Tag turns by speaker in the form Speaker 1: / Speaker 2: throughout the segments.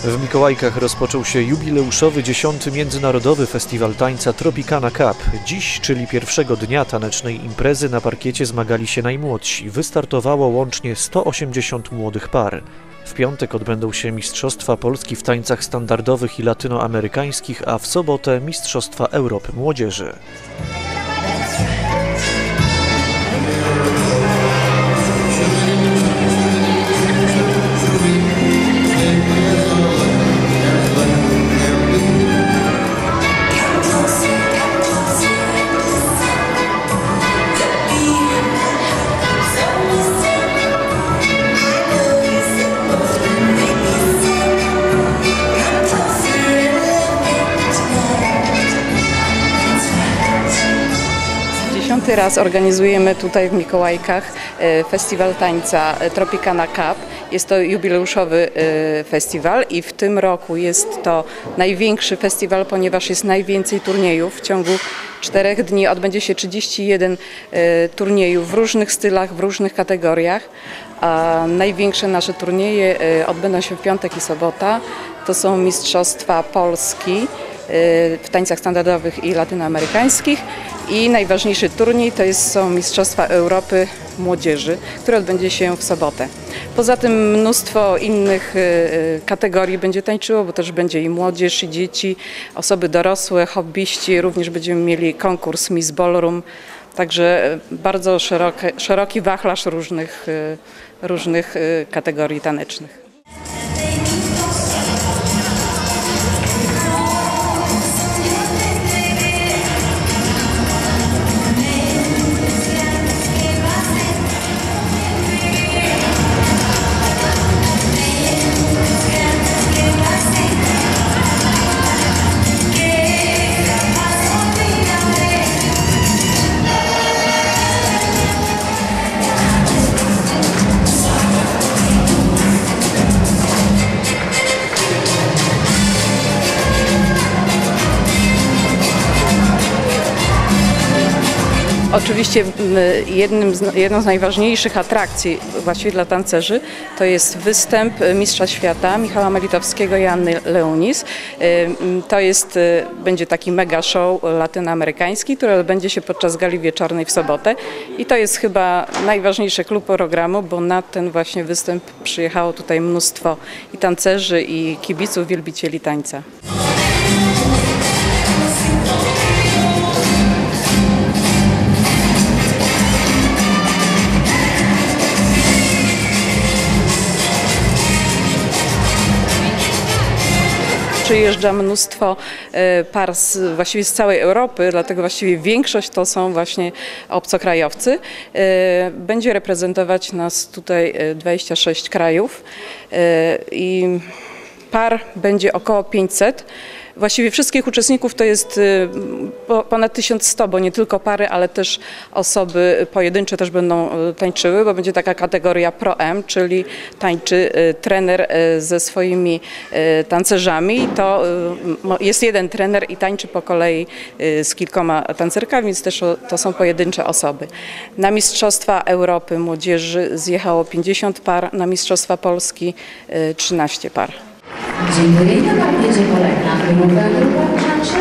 Speaker 1: W Mikołajkach rozpoczął się jubileuszowy 10. Międzynarodowy Festiwal Tańca Tropicana Cup. Dziś, czyli pierwszego dnia tanecznej imprezy, na parkiecie zmagali się najmłodsi. Wystartowało łącznie 180 młodych par. W piątek odbędą się Mistrzostwa Polski w tańcach standardowych i latynoamerykańskich, a w sobotę Mistrzostwa Europy Młodzieży.
Speaker 2: Raz organizujemy tutaj w Mikołajkach festiwal tańca Tropicana Cup. Jest to jubileuszowy festiwal i w tym roku jest to największy festiwal, ponieważ jest najwięcej turniejów. W ciągu 4 dni odbędzie się 31 turniejów w różnych stylach, w różnych kategoriach. A największe nasze turnieje odbędą się w piątek i sobota. To są Mistrzostwa Polski w tańcach standardowych i latynoamerykańskich i najważniejszy turniej są Mistrzostwa Europy Młodzieży, które odbędzie się w sobotę. Poza tym mnóstwo innych kategorii będzie tańczyło, bo też będzie i młodzież, i dzieci, osoby dorosłe, hobbyści. Również będziemy mieli konkurs Miss Ballroom, także bardzo szeroki wachlarz różnych kategorii tanecznych. Oczywiście jedną z najważniejszych atrakcji właściwie dla tancerzy to jest występ mistrza świata Michała Melitowskiego i Anny Leunis. Będzie taki mega show latynoamerykański, który odbędzie się podczas gali wieczornej w sobotę i to jest chyba najważniejszy klub programu, bo na ten właśnie występ przyjechało tutaj mnóstwo i tancerzy, i kibiców, wielbicieli tańca. Przyjeżdża mnóstwo par właściwie z całej Europy, dlatego właściwie większość to są właśnie obcokrajowcy. Będzie reprezentować nas tutaj 26 krajów i par będzie około 500. Właściwie wszystkich uczestników to jest ponad 1100, bo nie tylko pary, ale też osoby pojedyncze też będą tańczyły, bo będzie taka kategoria Pro-M, czyli tańczy trener ze swoimi tancerzami. To jest jeden trener i tańczy po kolei z kilkoma tancerkami, więc też to są pojedyncze osoby. Na Mistrzostwa Europy Młodzieży zjechało 50 par, na Mistrzostwa Polski 13 par.
Speaker 3: Dziękuję. Na parkiecie kolejna wymowa grupa graczy.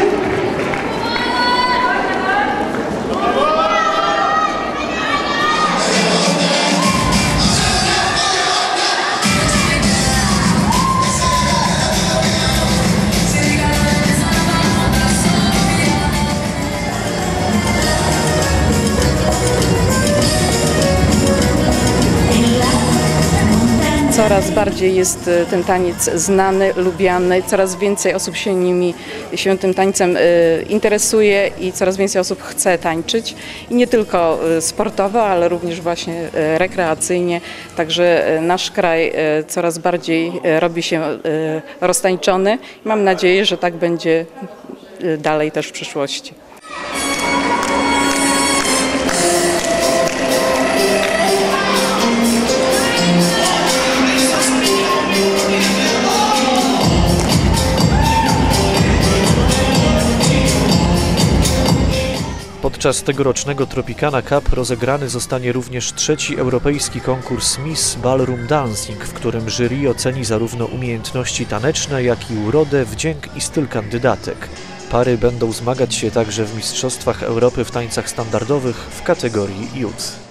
Speaker 2: Coraz bardziej jest ten taniec znany, lubiany, coraz więcej osób się tym tańcem interesuje i coraz więcej osób chce tańczyć. I nie tylko sportowo, ale również właśnie rekreacyjnie. Także nasz kraj coraz bardziej robi się roztańczony. Mam nadzieję, że tak będzie dalej też w przyszłości.
Speaker 1: Podczas tegorocznego Tropicana Cup rozegrany zostanie również trzeci europejski konkurs Miss Ballroom Dancing, w którym jury oceni zarówno umiejętności taneczne, jak i urodę, wdzięk i styl kandydatek. Pary będą zmagać się także w Mistrzostwach Europy w tańcach standardowych w kategorii Youth.